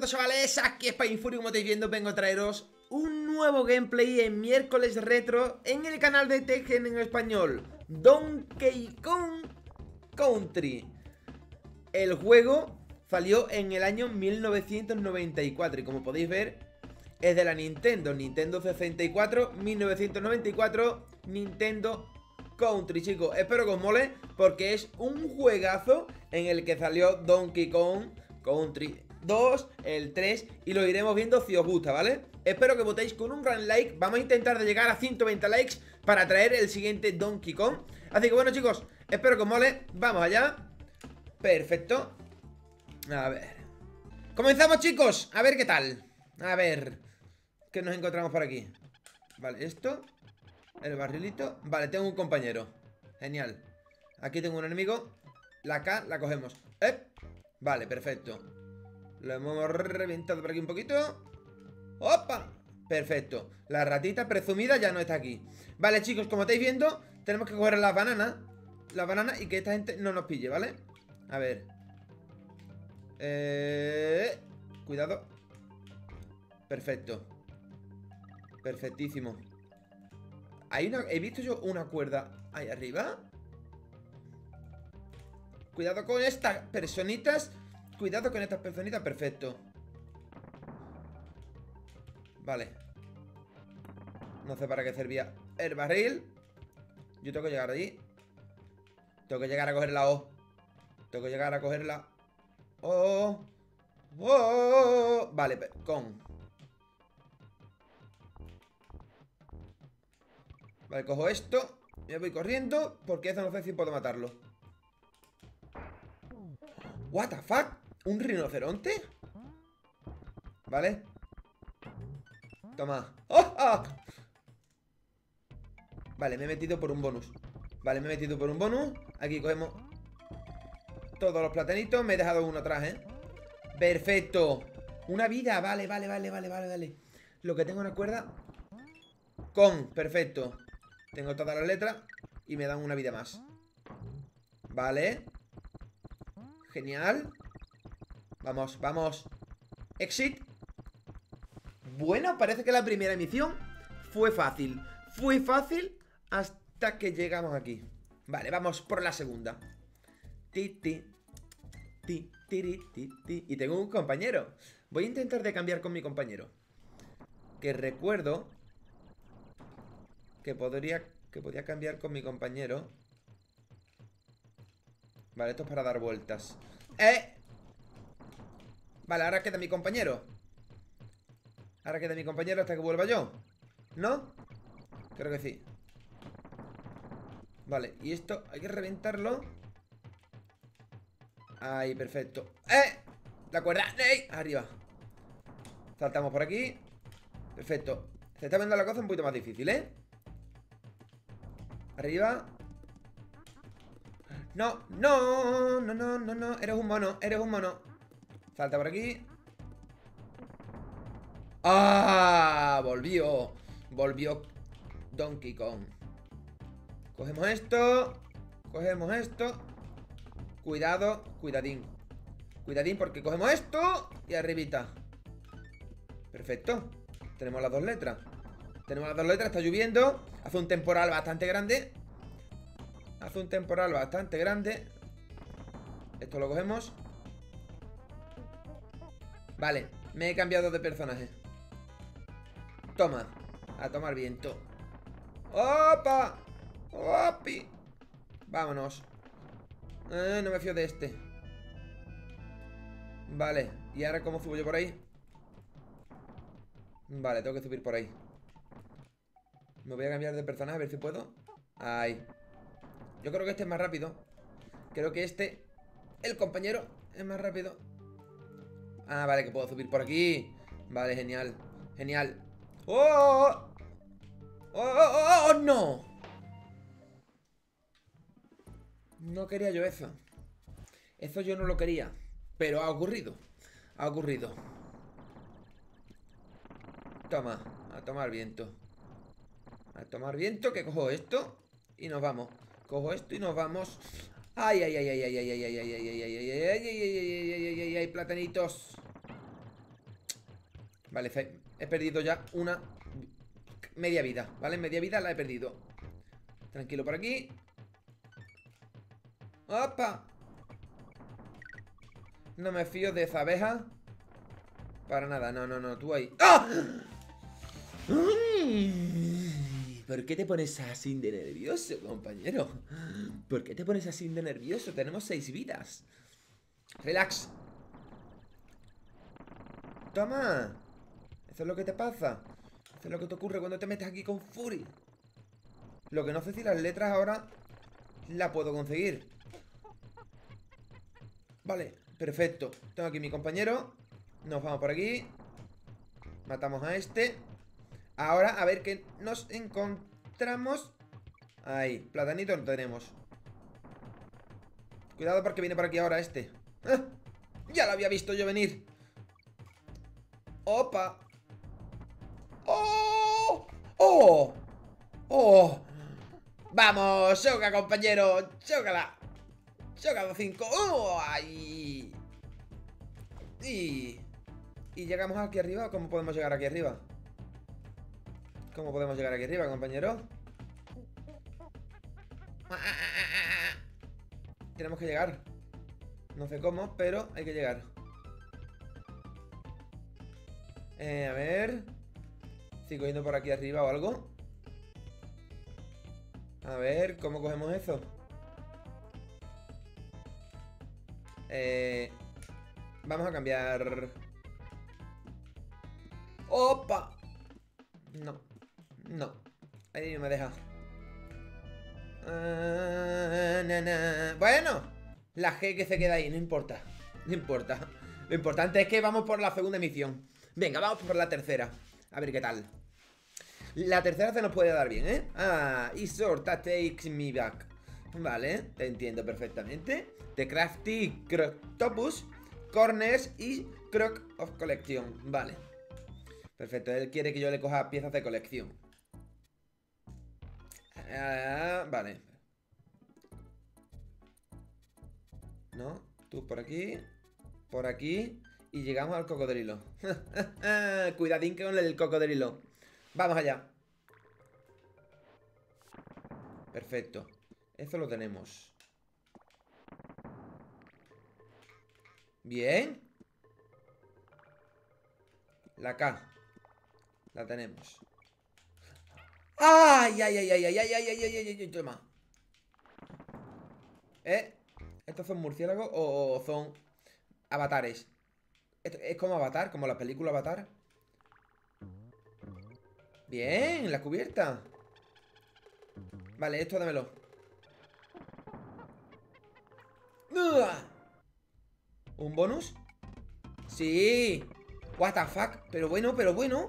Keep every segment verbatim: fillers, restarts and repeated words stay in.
chavales, aquí es Painfury. Como estáis viendo, vengo a traeros un nuevo gameplay en miércoles retro en el canal de Tekken en español, Donkey Kong Country. El juego salió en el año mil novecientos noventa y cuatro y como podéis ver es de la Nintendo, Nintendo sesenta y cuatro, mil novecientos noventa y cuatro, Nintendo Country, chicos. Espero que os mole porque es un juegazo en el que salió Donkey Kong Country dos, el tres, y lo iremos viendo si os gusta, ¿vale? Espero que votéis con un gran like. Vamos a intentar de llegar a ciento veinte likes para traer el siguiente Donkey Kong. Así que bueno, chicos, espero que os mole. Vamos allá. Perfecto. A ver. Comenzamos, chicos. A ver qué tal. A ver qué nos encontramos por aquí. Vale, esto. El barrilito. Vale, tengo un compañero. Genial. Aquí tengo un enemigo. La K la cogemos. ¡Eh! Vale, perfecto. Lo hemos reventado por aquí un poquito. ¡Opa! Perfecto. La ratita presumida ya no está aquí. Vale, chicos, como estáis viendo, tenemos que coger las bananas. Las bananas y que esta gente no nos pille, ¿vale? A ver. Eh... Cuidado. Perfecto. Perfectísimo. Hay una... He visto yo una cuerda ahí arriba. Cuidado con estas personitas. Cuidado con estas personitas, perfecto. Vale. No sé para qué servía el barril. Yo tengo que llegar allí. Tengo que llegar a coger la O. Tengo que llegar a coger la O. Oh. Vale, con. Vale, cojo esto. Me voy corriendo porque eso no sé si puedo matarlo. What the fuck? ¿Un rinoceronte? Vale. Toma. ¡Oh! ¡Oh! Vale, me he metido por un bonus. Vale, me he metido por un bonus. Aquí cogemos todos los platanitos. Me he dejado uno atrás, ¿eh? Perfecto. Una vida, vale, vale, vale, vale, vale, vale. Lo que tengo una cuerda. Con, perfecto. Tengo todas las letras y me dan una vida más. Vale. Genial. Vamos, vamos. Exit. Bueno, parece que la primera misión fue fácil. Fue fácil hasta que llegamos aquí. Vale, vamos por la segunda. Ti, ti. Ti, tiri, ti, ti. Y tengo un compañero. Voy a intentar de cambiar con mi compañero. Que recuerdo Que podría Que podía cambiar con mi compañero. Vale, esto es para dar vueltas. ¡Eh! Vale, ahora queda mi compañero. Ahora queda mi compañero hasta que vuelva yo. ¿No? Creo que sí. Vale, y esto hay que reventarlo. Ahí, perfecto. ¡Eh! La cuerda. ¡Eh! Arriba. Saltamos por aquí. Perfecto. Se está viendo la cosa un poquito más difícil, ¿eh? Arriba. No, no, no, no, no, no. Eres un mono, eres un mono. Salta por aquí. ¡Ah! Volvió. Volvió Donkey Kong. Cogemos esto. Cogemos esto. Cuidado, cuidadín. Cuidadín porque cogemos esto. Y arribita. Perfecto. Tenemos las dos letras. Tenemos las dos letras, está lloviendo. Hace un temporal bastante grande. Hace un temporal bastante grande. Esto lo cogemos. Vale, me he cambiado de personaje. Toma, a tomar viento. ¡Opa! ¡Opi! Vámonos. eh, No me fío de este. Vale, ¿y ahora cómo subo yo por ahí? Vale, tengo que subir por ahí. Me voy a cambiar de personaje a ver si puedo. Ahí. Yo creo que este es más rápido. Creo que este, el compañero, es más rápido. Ah, vale, que puedo subir por aquí. Vale, genial. Genial. ¡Oh! ¡Oh, oh, oh, oh! ¡No! No quería yo eso. Eso yo no lo quería. Pero ha ocurrido. Ha ocurrido. Toma, a tomar viento. A tomar viento, que cojo esto y nos vamos. Cojo esto y nos vamos. Ay, ay, ay, ay, ay, ay, ay, ay, ay, ay, ay, ay, ay, ay, ay, ay, ay, ay, ay, ay, platanitos. Vale, he perdido ya una media vida, ¿vale? Media vida la he perdido. Tranquilo por aquí. ¡Opa! No me fío de esa abeja para nada, no, no, no, tú ahí. ¡Ah! ¿Por qué te pones así de nervioso, compañero? ¿Por qué te pones así de nervioso? Tenemos seis vidas. Relax. Toma. Eso es lo que te pasa. Eso es lo que te ocurre cuando te metes aquí con Fury. Lo que no sé si las letras ahora la puedo conseguir. Vale, perfecto. Tengo aquí mi compañero. Nos vamos por aquí. Matamos a este. Ahora, a ver qué nos encontramos. Ahí, platanito lo tenemos. Cuidado porque viene por aquí ahora este. ¡Ah! Ya lo había visto yo venir. ¡Opa! ¡Oh! ¡Oh! ¡Oh! ¡Vamos! ¡Choca, compañero! ¡Chócala! ¡Choca los cinco! ¡Oh! ¡Ay! Y... ¿Y llegamos aquí arriba? ¿Cómo podemos llegar aquí arriba? ¿Cómo podemos llegar aquí arriba, compañero? Tenemos que llegar. No sé cómo, pero hay que llegar. Eh, a ver. ¿Sigo yendo por aquí arriba o algo? A ver, ¿cómo cogemos eso? Eh... Vamos a cambiar... ¡Opa! No. No. Ahí no me deja. Uh, na, na. Bueno, la G que se queda ahí, no importa. No importa. Lo importante es que vamos por la segunda misión. Venga, vamos por la tercera. A ver qué tal. La tercera se nos puede dar bien, ¿eh? Ah, y Sorta takes me back. Vale, te entiendo perfectamente. The Crafty Croctopus, Corners y Croc of Collection. Vale. Perfecto, él quiere que yo le coja piezas de colección. Ah, vale. No, tú por aquí. Por aquí. Y llegamos al cocodrilo. Cuidadín con el cocodrilo. Vamos allá. Perfecto. Eso lo tenemos. Bien. La K. La tenemos. ¡Ay, ay, ay, ay, ay, ay, ay, ay, ay, ay, ay, toma! ¿Eh? ¿Estos son murciélagos o son avatares? ¿Es como Avatar? ¿Como la película Avatar? Bien, la cubierta. Vale, esto dámelo. ¿Un bonus? Sí. What the fuck. Pero bueno, pero bueno.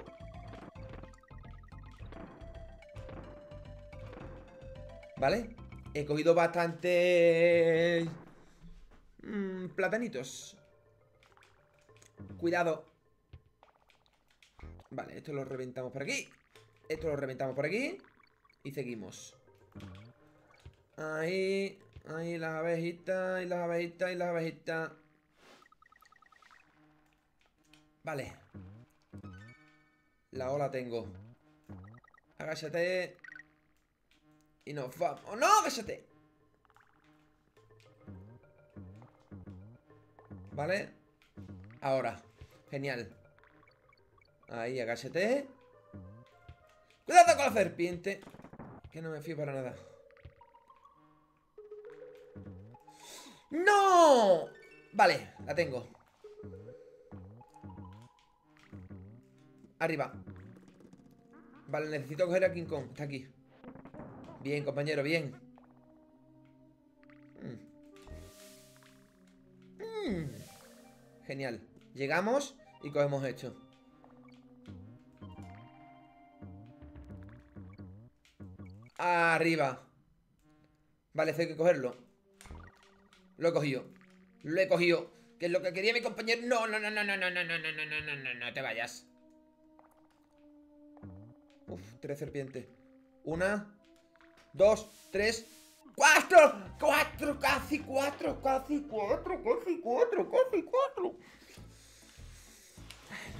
Vale. He cogido bastante... Mmm, platanitos. Cuidado. Vale, esto lo reventamos por aquí. Esto lo reventamos por aquí. Y seguimos. Ahí. Ahí las abejitas. Y las abejitas. Y las abejitas. Vale. La ola tengo. Agáchate. Y nos vamos. ¡Oh, no! ¡Agáchate! Vale. Ahora. Genial. Ahí, agáchate. ¡Cuidado con la serpiente! Que no me fío para nada. ¡No! Vale, la tengo. Arriba. Vale, necesito coger a King Kong. Está aquí. Bien, compañero, bien. mm. Mm. Genial. Llegamos y cogemos esto. Arriba. Vale, hay que cogerlo. Lo he cogido. Lo he cogido. Que es lo que quería mi compañero. No, no, no, no, no, no, no, no, no, no, no, no, no, no te vayas. Uf, tres serpientes. Una, dos, tres, cuatro. Cuatro, casi cuatro, casi cuatro, casi cuatro, casi cuatro.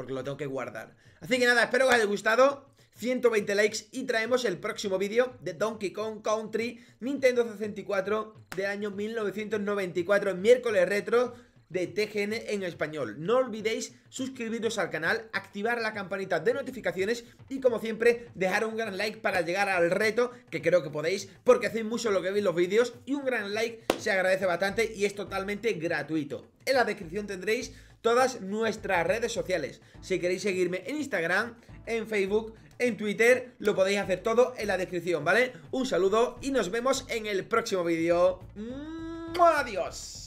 porque lo tengo que guardar. Así que nada, espero que os haya gustado. ciento veinte likes y traemos el próximo vídeo de Donkey Kong Country Nintendo sesenta y cuatro del año mil novecientos noventa y cuatro, miércoles retro de T G N en español. No olvidéis suscribiros al canal, activar la campanita de notificaciones y, como siempre, dejar un gran like para llegar al reto, que creo que podéis, porque hacéis mucho lo que veis los vídeos, y un gran like se agradece bastante y es totalmente gratuito. En la descripción tendréis todas nuestras redes sociales. Si queréis seguirme en Instagram, en Facebook, en Twitter, lo podéis hacer todo en la descripción, ¿vale? Un saludo y nos vemos en el próximo vídeo. ¡Adiós!